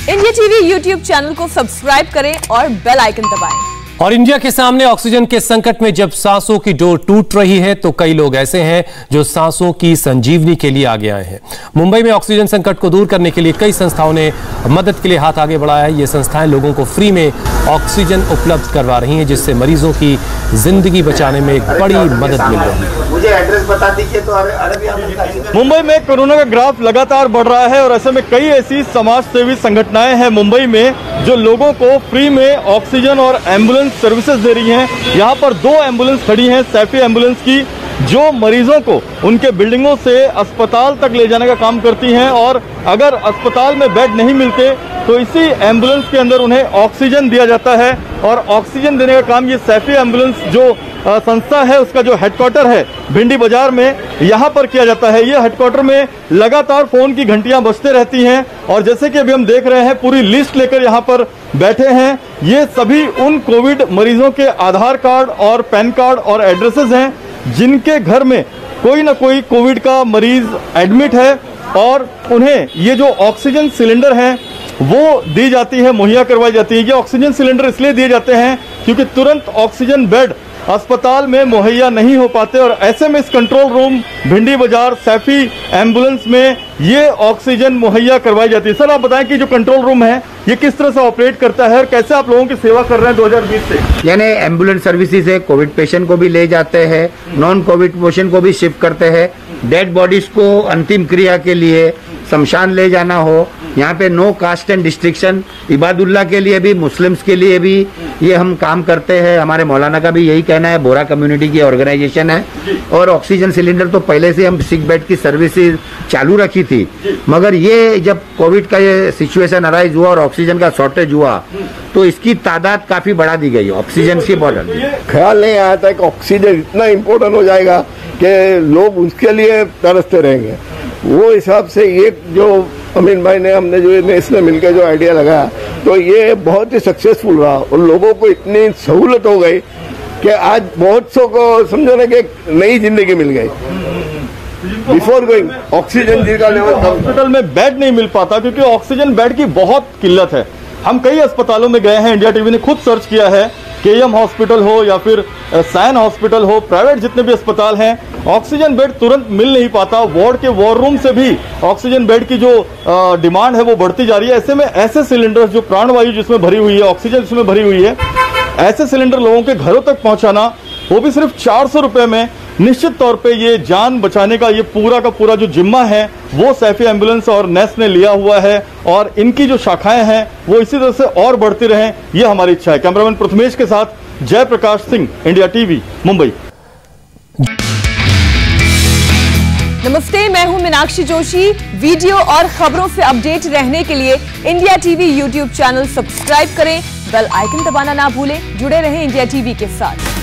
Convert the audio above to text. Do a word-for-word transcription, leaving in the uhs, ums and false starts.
India TV YouTube channel को subscribe करें और बेल आइकन दबाएं। और इंडिया के सामने ऑक्सीजन के संकट में जब सांसों की डोर टूट रही है तो कई लोग ऐसे हैं जो सांसों की संजीवनी के लिए आगे आए हैं। मुंबई में ऑक्सीजन संकट को दूर करने के लिए कई संस्थाओं ने मदद के लिए हाथ आगे बढ़ाया है। ये संस्थाएं लोगों को फ्री में ऑक्सीजन उपलब्ध करवा रही हैं, जिससे मरीजों की जिंदगी बचाने में एक बड़ी मदद मिल रही है। मुझे एड्रेस बता दीजिए तो अरे मुंबई में कोरोना का ग्राफ लगातार बढ़ रहा है और ऐसे में कई ऐसी समाज सेवी संगठनाएं हैं मुंबई में जो लोगों को फ्री में ऑक्सीजन और एम्बुलेंस सर्विसेज दे रही हैं। यहाँ पर दो एम्बुलेंस खड़ी हैं सैफी एम्बुलेंस की, जो मरीजों को उनके बिल्डिंगों से अस्पताल तक ले जाने का काम करती हैं और अगर अस्पताल में बेड नहीं मिलते तो इसी एम्बुलेंस के अंदर उन्हें ऑक्सीजन दिया जाता है। और ऑक्सीजन देने का काम ये सैफी एम्बुलेंस जो संस्था है उसका जो हेडक्वार्टर है भिंडी बाजार में, यहाँ पर किया जाता है। ये हेडक्वार्टर में लगातार फोन की घंटियां बजते रहती हैं और जैसे कि अभी हम देख रहे हैं पूरी लिस्ट लेकर यहाँ पर बैठे हैं। ये सभी उन कोविड मरीजों के आधार कार्ड और पैन कार्ड और एड्रेसेस हैं जिनके घर में कोई ना कोई कोविड का मरीज एडमिट है और उन्हें ये जो ऑक्सीजन सिलेंडर है वो दी जाती है, मुहैया करवाई जाती है। ये ऑक्सीजन सिलेंडर इसलिए दिए जाते हैं क्योंकि तुरंत ऑक्सीजन बेड अस्पताल में मुहैया नहीं हो पाते और ऐसे में इस कंट्रोल रूम भिंडी बाजार सैफी एम्बुलेंस में ये ऑक्सीजन मुहैया करवाई जाती है। सर आप बताएं कि जो कंट्रोल रूम है ये किस तरह से ऑपरेट करता है और कैसे आप लोगों की सेवा कर रहे हैं दो हज़ार बीस से? यानी एम्बुलेंस सर्विसेज है, कोविड पेशेंट को भी ले जाते हैं, नॉन कोविड पेशेंट को भी शिफ्ट करते हैं, डेड बॉडीज को अंतिम क्रिया के लिए शमशान ले जाना हो, यहाँ पे no caste and distinction, Ibadullah के लिए भी मुस्लिम्स के लिए भी ये हम काम करते हैं। हमारे मौलाना का भी यही कहना है, बोरा कम्युनिटी की ऑर्गेनाइजेशन है। और ऑक्सीजन सिलेंडर तो पहले से हम सिक बेड की सर्विसेज चालू रखी थी, मगर ये जब कोविड का ये सिचुएशन अराइज हुआ और ऑक्सीजन का शॉर्टेज हुआ तो इसकी तादाद काफी बढ़ा दी गई। ऑक्सीजन की बॉटल ख्याल नहीं आया था कि ऑक्सीजन इतना इम्पोर्टेंट हो जाएगा कि लोग उसके लिए तरसते रहेंगे। वो हिसाब से ये जो अमीन भाई ने हमने जो इसने मिलकर जो आइडिया लगाया तो ये बहुत ही सक्सेसफुल रहा और लोगों को इतनी सहूलत हो गई कि आज बहुत सौ को समझो ना कि नई जिंदगी मिल गई। बिफोर गोइंग ऑक्सीजन का लेवल हॉस्पिटल में बेड नहीं मिल पाता क्योंकि ऑक्सीजन बेड की बहुत किल्लत है। हम कई अस्पतालों में गए हैं, इंडिया टीवी ने खुद सर्च किया है, केएम हॉस्पिटल हो या फिर सैन हॉस्पिटल हो, प्राइवेट जितने भी अस्पताल हैं, ऑक्सीजन बेड तुरंत मिल नहीं पाता। वार्ड के वॉर रूम से भी ऑक्सीजन बेड की जो डिमांड है वो बढ़ती जा रही है। ऐसे में ऐसे सिलेंडर्स जो प्राणवायु जिसमें भरी हुई है, ऑक्सीजन जिसमें भरी हुई है, ऐसे सिलेंडर लोगों के घरों तक पहुंचाना वो भी सिर्फ चार सौ रुपए में, निश्चित तौर पे ये जान बचाने का ये पूरा का पूरा जो जिम्मा है वो सैफी एम्बुलेंस और नेस ने लिया हुआ है और इनकी जो शाखाएं हैं वो इसी तरह से और बढ़ती रहें, ये हमारी इच्छा है। कैमरामैन प्रथमेश के साथ जयप्रकाश सिंह, इंडिया टीवी, मुंबई। नमस्ते, मैं हूं मीनाक्षी जोशी। वीडियो और खबरों से अपडेट रहने के लिए India TV YouTube channel subscribe करें, बेल आइकन दबाना ना भूलें। जुड़े रहें इंडिया टीवी के साथ।